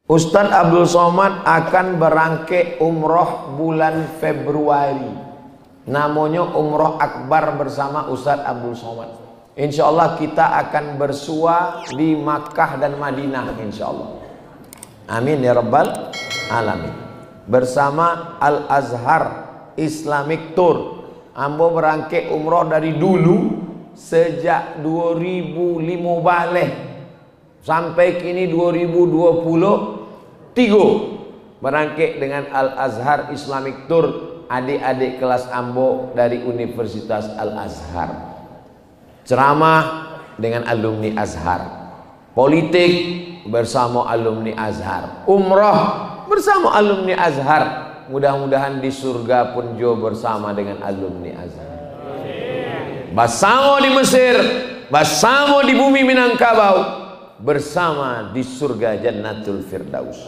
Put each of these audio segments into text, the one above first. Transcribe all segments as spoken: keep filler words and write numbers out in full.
Ustadz Abdul Somad akan berangkat umroh bulan Februari. Namanya umroh akbar bersama Ustadz Abdul Somad. Insya Allah kita akan bersua di Makkah dan Madinah, insya Allah. Amin ya rabbal alamin. Bersama Al Azhar Islamic Tour. Ambo berangkat umroh dari dulu sejak dua ribu lima belas sampai kini dua ribu dua puluh tiga berangkat dengan Al Azhar Islamic Tour, adik-adik kelas Ambo dari Universitas Al Azhar. Ceramah dengan alumni Azhar, politik bersama alumni Azhar, umroh bersama alumni Azhar. Mudah-mudahan di surga pun jo bersama dengan alumni Azhar. Bersama di Mesir, bersama di bumi Minangkabau, bersama di surga Jannatul Firdaus.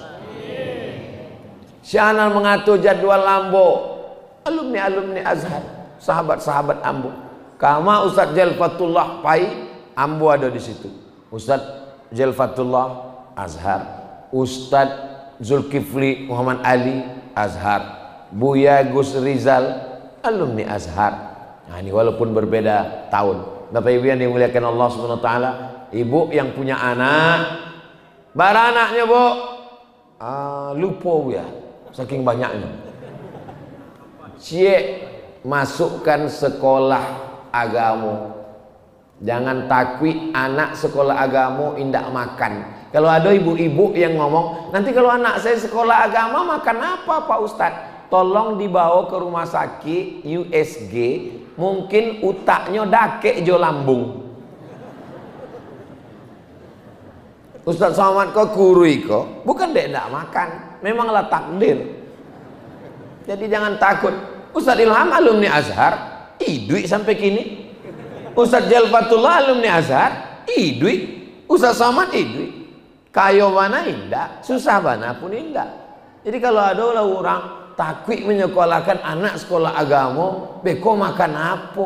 Syahna mengatur jadwal Ambo, alumni-alumni Azhar, sahabat-sahabat Ambo. Kama Ustadz Jalfatullah Pai, Ambo ada di situ. Ustadz Jalfatullah Azhar, Ustadz Zulkifli Muhammad Ali Azhar, Buya Gus Rizal alumni Azhar. Nah, ini walaupun berbeda tahun. Bapak Ibu yang dimuliakan Allah Subhanahu wa taala, ibu yang punya anak, baranaknya bu, ah, lupa ya, saking banyaknya. Cie masukkan sekolah agama. Jangan takwi anak sekolah agama indak makan. Kalau ada ibu-ibu yang ngomong, nanti kalau anak saya sekolah agama makan apa Pak Ustadz? Tolong dibawa ke rumah sakit U S G, mungkin utaknya dakek jo lambung. Ustadz Somad kok kurui kok? Bukan dek ndak makan, memanglah takdir. Jadi jangan takut. Ustadz Ilham alumni Azhar, idui sampai kini. Ustadz Jalfatullah alumni Azhar, idui. Ustadz Somad idui. Kayo mana indah, susah mana pun indah. Jadi kalau ada orang takwi menyekolahkan anak sekolah agama, beko makan apa?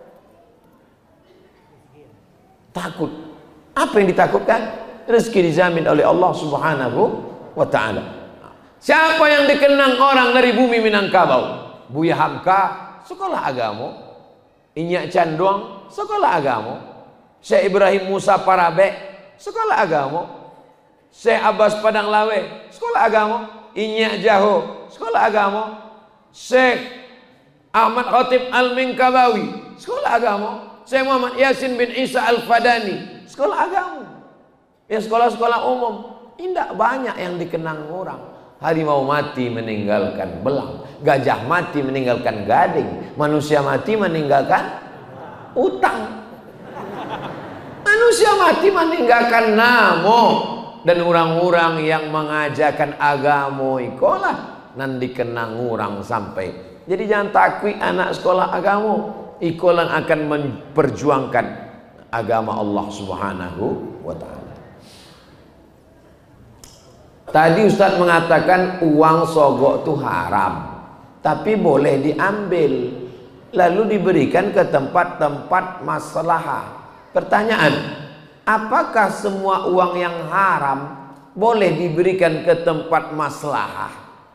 Takut. Apa yang ditakutkan? Rezeki dijamin oleh Allah Subhanahu wa taala. Siapa yang dikenang orang dari bumi Minangkabau? Buya Hamka, sekolah agama. Inyak Canduang, sekolah agama. Syekh Ibrahim Musa Parabe, sekolah agama. Syekh Abbas Padang Lawe, sekolah agama. Inyak Jaho, sekolah agama. Syekh Ahmad Khatib Al-Minkabawi, sekolah agama. Syekh Muhammad Yasin bin Isa Al-Fadani, sekolah agama. Ya sekolah-sekolah umum, tidak banyak yang dikenang orang. Harimau mati meninggalkan belang, gajah mati meninggalkan gading, manusia mati meninggalkan utang, manusia mati meninggalkan namo. Dan orang-orang yang mengajarkan agama ikolah nan dikenang orang sampai. Jadi jangan takwi anak sekolah agama, ikolah akan memperjuangkan agama Allah Subhanahu wa taala. Tadi Ustadz mengatakan uang sogok itu haram, tapi boleh diambil lalu diberikan ke tempat-tempat maslahah. Pertanyaan, apakah semua uang yang haram boleh diberikan ke tempat maslahah?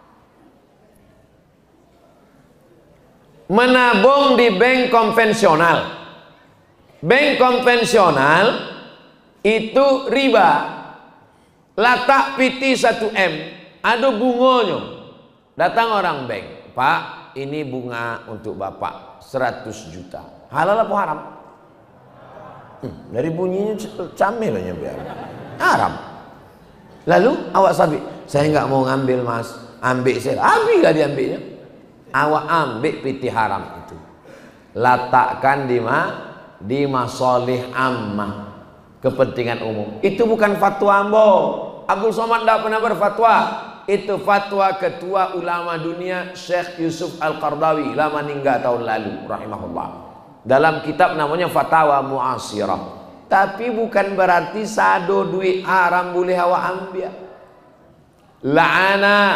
Menabung di bank konvensional, bank konvensional itu riba. Latak piti satu M, ada bunganya. Datang orang bank, Pak, ini bunga untuk Bapak seratus juta. Halal apa haram? Hmm, dari bunyinya camel aja biar haram. Lalu awak sabi, saya nggak mau ngambil mas, ambil saya, ambil gak diambilnya. Awak ambil piti haram itu, letakkan di ma, di masolih ammah, kepentingan umum. Itu bukan fatwa Ambo. Abdul Somad tidak pernah berfatwa. Itu fatwa ketua ulama dunia Syekh Yusuf Al-Qardawi, lama meninggal tahun lalu rahimahullah. Dalam kitab namanya Fatawa Mu'asirah. Tapi bukan berarti sado duit haram boleh awak ambil. La'ana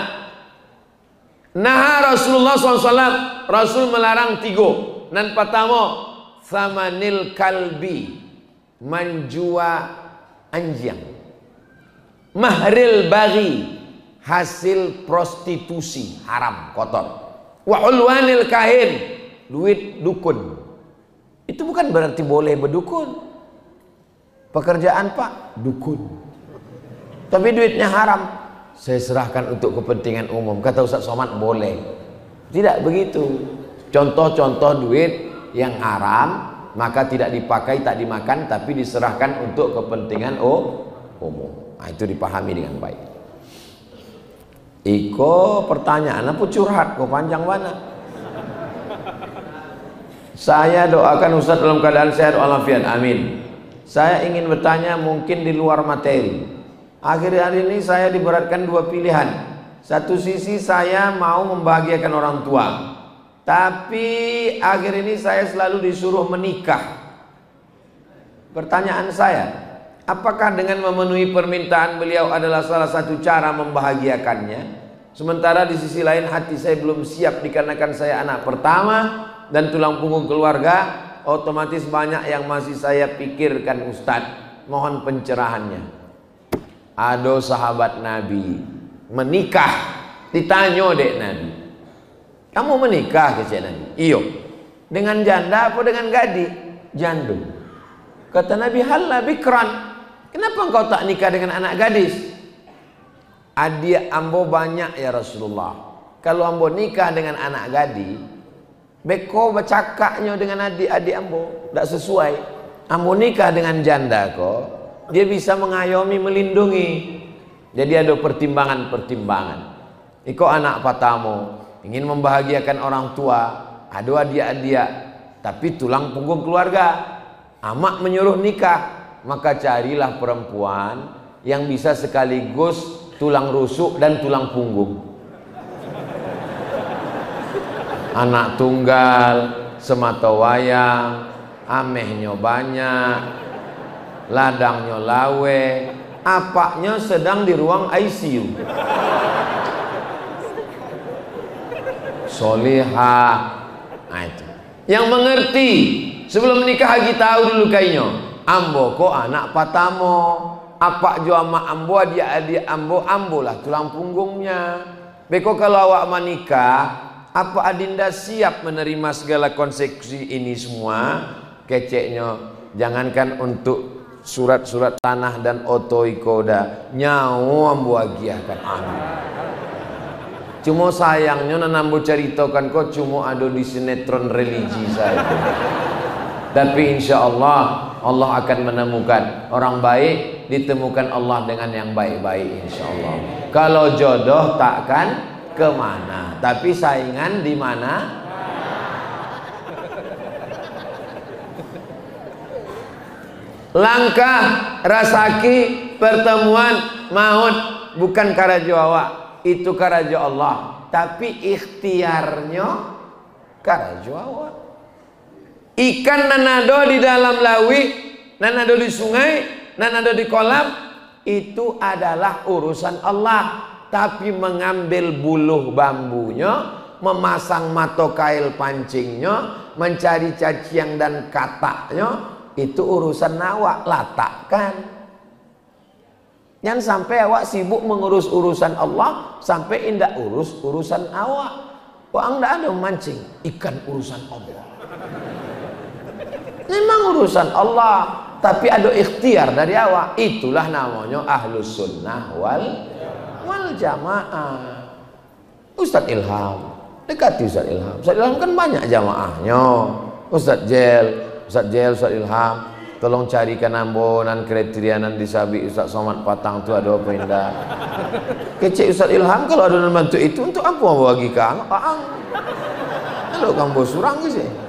nah Rasulullah shallallahu alaihi wasallam, Rasul melarang tiga. Nan pertama, samanil kalbi, menjual anjing. mahril baghi, hasil prostitusi, haram, kotor. Wa ulwanil kahin, duit dukun. Itu bukan berarti boleh berdukun. Pekerjaan Pak, dukun. Tapi duitnya haram. Saya serahkan untuk kepentingan umum. Kata Ustaz Somad, boleh. Tidak begitu. Contoh-contoh duit yang haram, maka tidak dipakai, tak dimakan, tapi diserahkan untuk kepentingan oh, umum. Nah, itu dipahami dengan baik. Iko pertanyaan apa curhat kok panjang mana? Saya doakan Ustaz dalam keadaan sehat walafiat, amin. Saya ingin bertanya mungkin di luar materi. Akhir-akhir ini saya diberatkan dua pilihan. Satu sisi saya mau membahagiakan orang tua, tapi akhir ini saya selalu disuruh menikah. Pertanyaan saya, apakah dengan memenuhi permintaan beliau adalah salah satu cara membahagiakannya? Sementara di sisi lain hati saya belum siap dikarenakan saya anak pertama dan tulang punggung keluarga. Otomatis banyak yang masih saya pikirkan Ustadz. Mohon pencerahannya. Ada sahabat Nabi menikah, ditanya dek Nabi, kamu menikah ke Cik Nabi? Iyo. Dengan janda apa dengan gadi? Janda. Kata Nabi, halla bikran, kenapa engkau tak nikah dengan anak gadis? Adik ambo banyak ya Rasulullah. Kalau ambo nikah dengan anak gadi, beko bercakapnya dengan adik-adik ambo tak sesuai. Ambo nikah dengan janda kok, dia bisa mengayomi, melindungi. Jadi ada pertimbangan-pertimbangan. Iko anak patamu ingin membahagiakan orang tua, ada adik-adik tapi tulang punggung keluarga. Amak menyuruh nikah, maka carilah perempuan yang bisa sekaligus tulang rusuk dan tulang punggung. Anak tunggal, semata wayang, amehnya banyak, ladangnya lawe, apaknya sedang di ruang I C U. Solihah, nah itu. Yang mengerti sebelum menikah lagi tahu dulu kayaknya. Ambo kok anak patamo, apa jo ama ambo dia adik ambo ambo lah tulang punggungnya. Beko kalau awak menikah, apa adinda siap menerima segala konsekuensi ini semua? Keceknya, jangankan untuk surat-surat tanah dan otoikoda, nyawa ambo agiahkan, amin. Cuma sayangnya nanambo ceritakan kok cuma ada di sinetron religi saja. Tapi insya Allah Allah akan menemukan orang baik, ditemukan Allah dengan yang baik-baik insya Allah. Kalau jodoh takkan kemana, tapi saingan di mana? Langkah rasaki pertemuan maut bukan karajo awak, itu karajo Allah, tapi ikhtiarnya karajo awak. Ikan nanado di dalam lawi, nanado di sungai, nanado di kolam, itu adalah urusan Allah. Tapi mengambil buluh bambunya, memasang matokail pancingnya, mencari caciang dan kataknya, itu urusan awak, latakkan. Jangan sampai awak sibuk mengurus urusan Allah, sampai indah urus urusan awak. Wah, anda ada memancing ikan urusan Allah. Memang urusan Allah, tapi ada ikhtiar dari awak. Itulah namanya ahlus sunnah wal wal jamaah. Ustaz Ilham, dekati Ustaz Ilham. Ustaz Ilham kan banyak jamaahnya. Ustaz Jel, Ustaz Jel, Ustaz Ilham, tolong carikan ambonan kriterianan disabi Ustaz Somad Patang tu ada apa indah. Kecik Ustaz Ilham kalau ada membantu itu untuk apa mau bagi kang? Paang. Kalau kamu surang ke sih.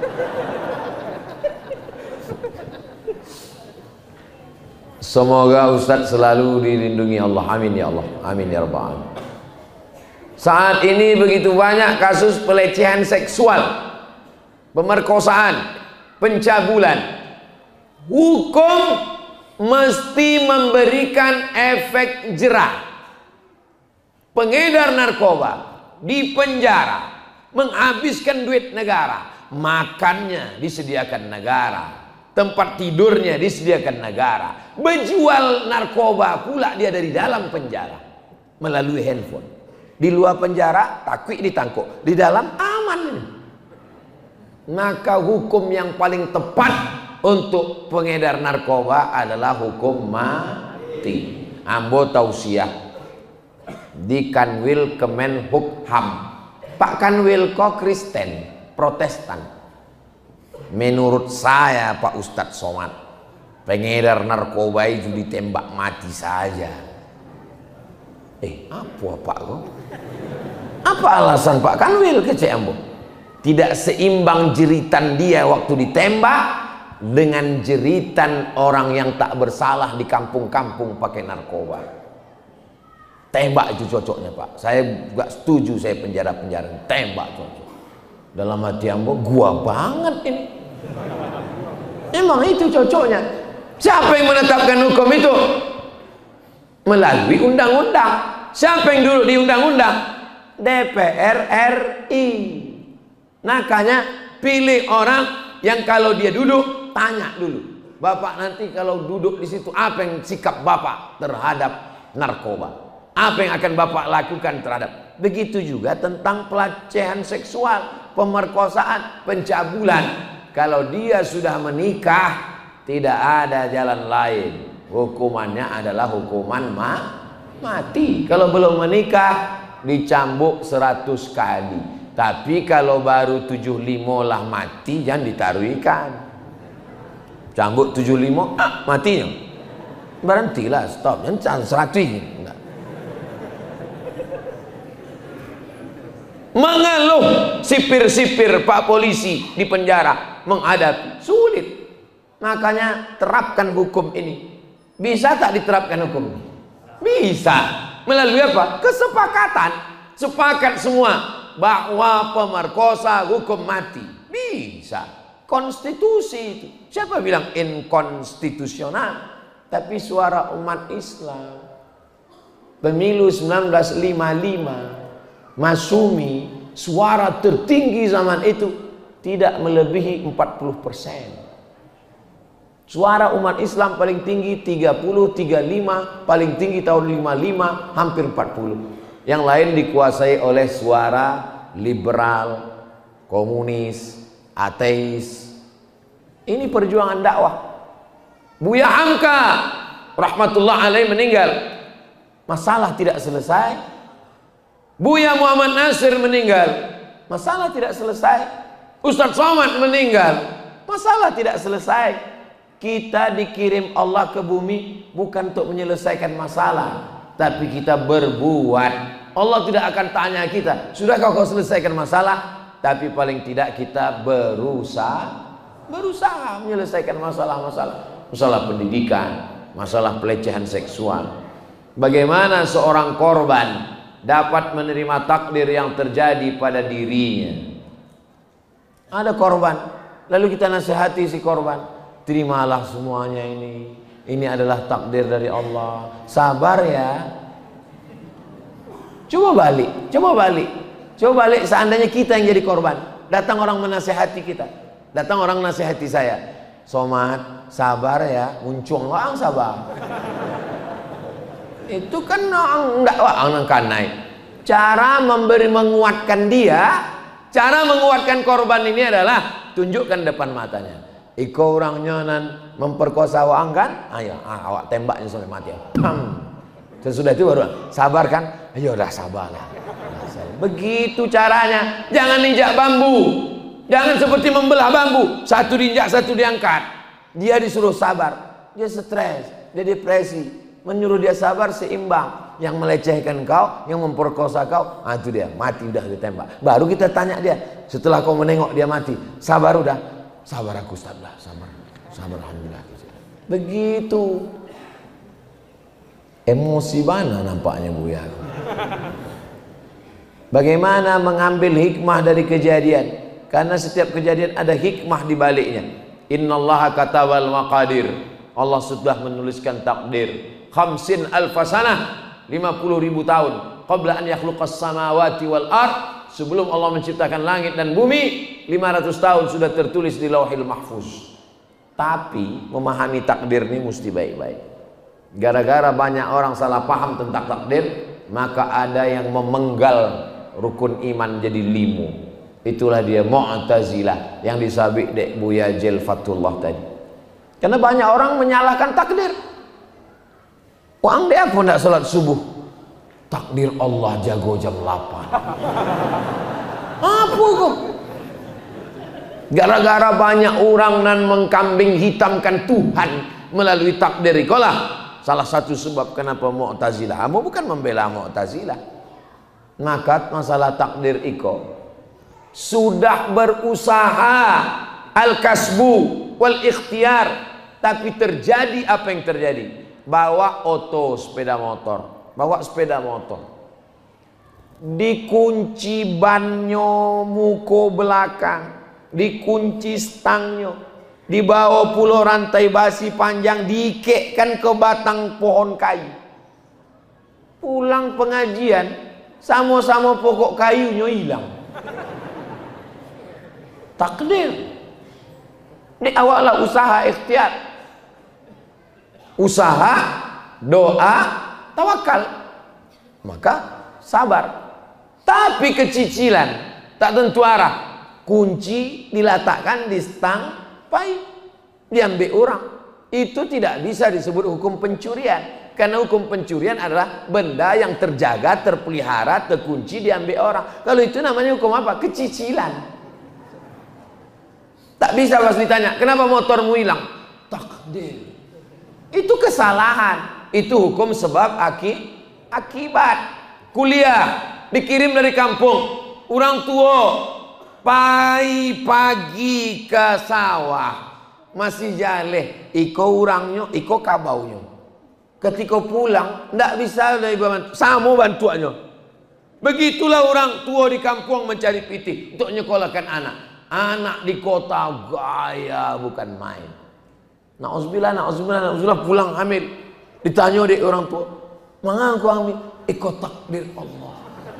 Semoga Ustadz selalu dilindungi Allah, amin ya Allah, amin ya rabbal alamin. Saat ini begitu banyak kasus pelecehan seksual, pemerkosaan, pencabulan. Hukum mesti memberikan efek jerah. Pengedar narkoba dipenjara, menghabiskan duit negara, makannya disediakan negara. tempat tidurnya disediakan negara, berjual narkoba pula dia dari dalam penjara melalui handphone. Di luar penjara takut ditangkap, di dalam aman. Maka hukum yang paling tepat untuk pengedar narkoba adalah hukum mati. Ambo tausiah di Kanwil Kemenhukham. Pak Kanwil kok Kristen Protestan. Menurut saya Pak Ustadz Somad, pengedar narkoba itu ditembak mati saja. Eh apa Pak kok? Apa alasan Pak Kanwil kecek Ambo? Tidak seimbang jeritan dia waktu ditembak dengan jeritan orang yang tak bersalah di kampung-kampung pakai narkoba. Tembak itu cocoknya Pak. Saya gak setuju saya penjara-penjara. Tembak cocok. Dalam hati Ambo, gua banget ini. Emang itu cocoknya. Siapa yang menetapkan hukum itu? Melalui undang-undang. Siapa yang duduk di undang-undang? D P R R I. Makanya pilih orang yang kalau dia duduk tanya dulu, Bapak nanti kalau duduk di situ apa yang sikap Bapak terhadap narkoba? Apa yang akan Bapak lakukan terhadap? Begitu juga tentang pelecehan seksual, pemerkosaan, pencabulan. Kalau dia sudah menikah, tidak ada jalan lain. Hukumannya adalah hukuman ma mati. Kalau belum menikah, dicambuk seratus kali. Tapi kalau baru tujuh puluh lima lah mati, jangan ditaruh ikan. Cambuk tujuh puluh lima, ah, matinya. Berhentilah, stop. Jangan seratus ini. Mengeluh sipir-sipir Pak polisi di penjara menghadapi sulit. Makanya terapkan hukum ini. Bisa tak diterapkan hukum ini? Bisa. Melalui apa? Kesepakatan. Sepakat semua bahwa pemerkosa hukum mati. Bisa. Konstitusi itu. Siapa bilang inkonstitusional? Tapi suara umat Islam. Pemilu seribu sembilan ratus lima puluh lima, Masumi, suara tertinggi zaman itu tidak melebihi empat puluh persen. Suara umat Islam paling tinggi tiga puluh, tiga puluh lima, paling tinggi tahun lima puluh lima, hampir empat puluh. Yang lain dikuasai oleh suara liberal, komunis, ateis. Ini perjuangan dakwah. Buya Hamka rahmatullah alaih meninggal, masalah tidak selesai. Buya Muhammad Nasir meninggal, masalah tidak selesai. Ustadz Somad meninggal, masalah tidak selesai. Kita dikirim Allah ke bumi bukan untuk menyelesaikan masalah, tapi kita berbuat. Allah tidak akan tanya kita, sudahkah kau selesaikan masalah? Tapi paling tidak kita berusaha, berusaha menyelesaikan masalah-masalah. Masalah pendidikan, masalah pelecehan seksual. Bagaimana seorang korban dapat menerima takdir yang terjadi pada dirinya? Ada korban, lalu kita nasihati si korban, terimalah semuanya ini. Ini adalah takdir dari Allah. Sabar ya. Coba balik, coba balik. Coba balik seandainya kita yang jadi korban. Datang orang menasihati kita. Datang orang nasihati saya. Somad, sabar ya, muncung orang sabar. Itu kan orang enggak orang kanai. Cara memberi menguatkan dia, cara menguatkan korban ini adalah tunjukkan depan matanya. Iko orangnya nan memperkosa orang kan? Ayo, ah, awak tembaknya sampai mati. Pam. Sesudah itu baru sabar kan? Ayo dah sabarlah. Begitu caranya. Jangan injak bambu. Jangan seperti membelah bambu. Satu diinjak, satu diangkat. Dia disuruh sabar. Dia stres, dia depresi. Menyuruh dia sabar seimbang. Yang melecehkan kau, yang memperkosa kau, ah itu dia mati udah ditembak. Baru kita tanya dia, setelah kau menengok dia mati, sabar udah? Sabar aku Ustaz lah, sabar, sabar alhamdulillah. Begitu. Emosi mana nampaknya Buya. Bagaimana mengambil hikmah dari kejadian? Karena setiap kejadian ada hikmah di baliknya. Innallaha katabal maqadir. Allah sudah menuliskan takdir. Khamsin alfasanah, lima puluh ribu tahun. Qabla an yakhluqas samawati wal ard, sebelum Allah menciptakan langit dan bumi, lima ratus tahun sudah tertulis di Lauhil Mahfuz. Tapi memahami takdir ini mesti baik-baik. Gara-gara banyak orang salah paham tentang takdir, maka ada yang memenggal rukun iman jadi limu. Itulah dia Mu'tazilah yang disabik dek Buya Jil Fatullah tadi. Karena banyak orang menyalahkan takdir. Wang dia apa ndak salat subuh? Takdir Allah jago jam delapan. Apa kok? Gara-gara banyak orang nan mengkambing hitamkan Tuhan melalui takdir ikolah salah satu sebab kenapa Mu'tazilah. Amo bukan membela Mu'tazilah. Maka masalah takdir iko sudah berusaha al-kasbu wal ikhtiar, tapi terjadi apa yang terjadi? Bawa oto sepeda motor, bawa sepeda motor, dikunci banyo muko belakang, dikunci stangnya, dibawa pulau rantai basi panjang, diikekkan ke batang pohon kayu. Pulang pengajian, sama-sama pokok kayunya hilang. Takdir. Ini awalnya usaha ikhtiar, usaha, doa, tawakal, maka sabar. Tapi kecicilan tak tentu arah. Kunci diletakkan di stang pai, diambil orang. Itu tidak bisa disebut hukum pencurian. Karena hukum pencurian adalah benda yang terjaga, terpelihara, terkunci, diambil orang. Kalau itu namanya hukum apa? Kecicilan. Tak bisa pas ditanya, kenapa motormu hilang? Takdir. Itu kesalahan. Itu hukum sebab aki, akibat. Kuliah dikirim dari kampung, orang tua pagi-pagi ke sawah, masih jaleh, iko orangnya, iko kabaunya. Ketika pulang, ndak bisa dari bantu, sama bantuannya. Begitulah orang tua di kampung mencari pitih untuk nyekolahkan anak. Anak di kota gaya bukan main. Nauzubillah, nauzubillah, nauzubillah, pulang hamil. Ditanya dek orang tua, "Mangan aku hamil?" Ikut takdir Allah.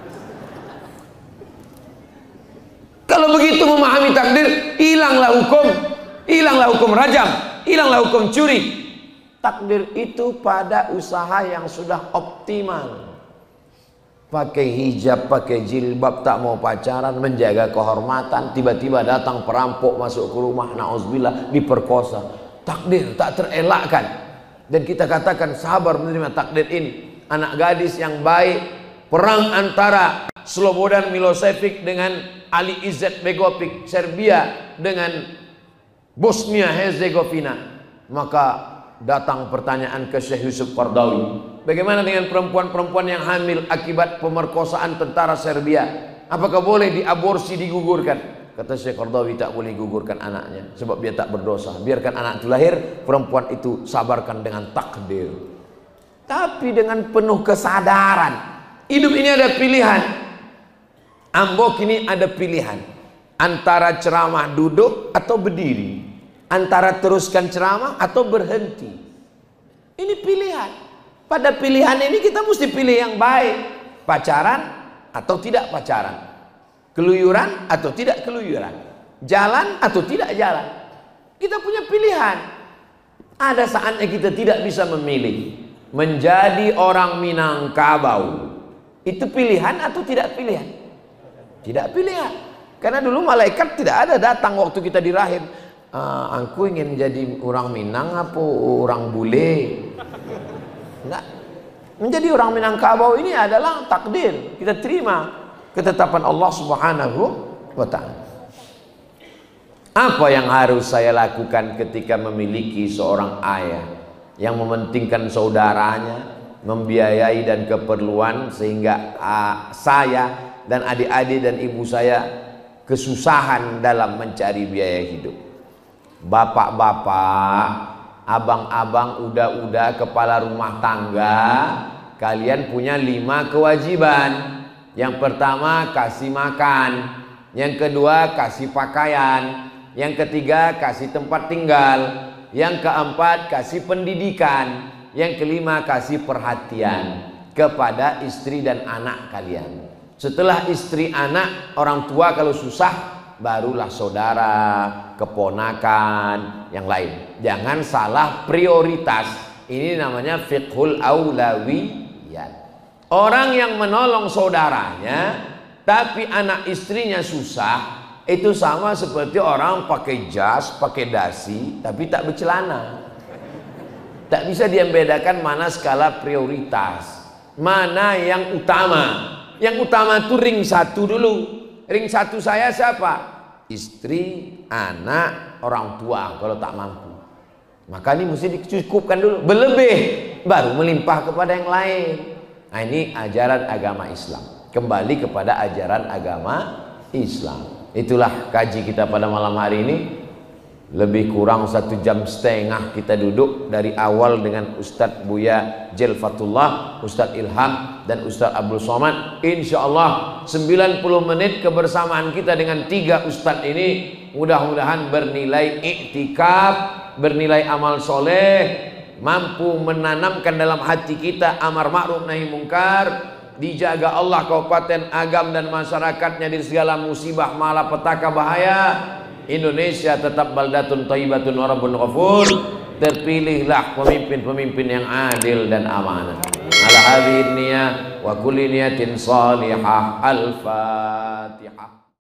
Kalau begitu memahami takdir, hilanglah hukum, hilanglah hukum rajam, hilanglah hukum curi. Takdir itu pada usaha yang sudah optimal. Pakai hijab, pakai jilbab, tak mau pacaran, menjaga kehormatan, tiba-tiba datang perampok masuk ke rumah, na'udzubillah, diperkosa. Takdir tak terelakkan. Dan kita katakan sabar menerima takdir ini. Anak gadis yang baik, perang antara Slobodan Milosevic dengan Ali Izzet Begovic, Serbia dengan Bosnia Herzegovina. Maka datang pertanyaan ke Syekh Yusuf Qardawi, bagaimana dengan perempuan-perempuan yang hamil akibat pemerkosaan tentara Serbia? Apakah boleh diaborsi, digugurkan? Kata Syekh Qardawi, tak boleh gugurkan anaknya, sebab dia tak berdosa. Biarkan anak itu lahir, perempuan itu sabarkan dengan takdir. Tapi dengan penuh kesadaran. Hidup ini ada pilihan. Ambok ini ada pilihan. Antara ceramah duduk atau berdiri. Antara teruskan ceramah atau berhenti. Ini pilihan. Pada pilihan ini kita mesti pilih yang baik. Pacaran atau tidak pacaran. Keluyuran atau tidak keluyuran. Jalan atau tidak jalan. Kita punya pilihan. Ada saatnya kita tidak bisa memilih. Menjadi orang Minangkabau. Itu pilihan atau tidak pilihan? Tidak pilihan. Karena dulu malaikat tidak ada datang waktu kita dirahim. Uh, aku ingin jadi orang Minang apa orang bule? Enggak. Menjadi orang Minangkabau ini adalah takdir. Kita terima ketetapan Allah Subhanahu wa ta'ala. Apa yang harus saya lakukan ketika memiliki seorang ayah yang mementingkan saudaranya, membiayai dan keperluan, sehingga uh, saya dan adik-adik dan ibu saya kesusahan dalam mencari biaya hidup. Bapak-bapak, abang-abang, udah-udah, kepala rumah tangga, kalian punya lima kewajiban. Yang pertama, kasih makan. Yang kedua, kasih pakaian. Yang ketiga, kasih tempat tinggal. Yang keempat, kasih pendidikan. Yang kelima, kasih perhatian kepada istri dan anak kalian. Setelah istri, anak, orang tua kalau susah, barulah saudara, keponakan, yang lain. jangan salah prioritas. Ini namanya fiqhul aulawiyat. Orang yang menolong saudaranya tapi anak istrinya susah, itu sama seperti orang pakai jas, pakai dasi tapi tak bercelana. Tak bisa dia membedakan mana skala prioritas, mana yang utama. Yang utama itu ring satu dulu. Ring satu saya siapa? Istri, anak, orang tua kalau tak mampu. Maka ini mesti dicukupkan dulu. Berlebih baru melimpah kepada yang lain. Nah, ini ajaran agama Islam. Kembali kepada ajaran agama Islam. Itulah kaji kita pada malam hari ini. Lebih kurang satu jam setengah kita duduk dari awal dengan Ustadz Buya Jelfatullah, Ustadz Ilham dan Ustadz Abdul Somad. Insya Allah sembilan puluh menit kebersamaan kita dengan tiga Ustadz ini mudah-mudahan bernilai iktikaf, bernilai amal soleh, mampu menanamkan dalam hati kita amar ma'ruf nahi mungkar, dijaga Allah Kabupaten Agam dan masyarakatnya dari segala musibah malapetaka bahaya. Indonesia tetap baldatun thayyibatun wa rabbun ghafur. Terpilihlah pemimpin-pemimpin yang adil dan amanah. Ala hadhihi niyah wa kulli niyatin salihah. Al-Fatihah.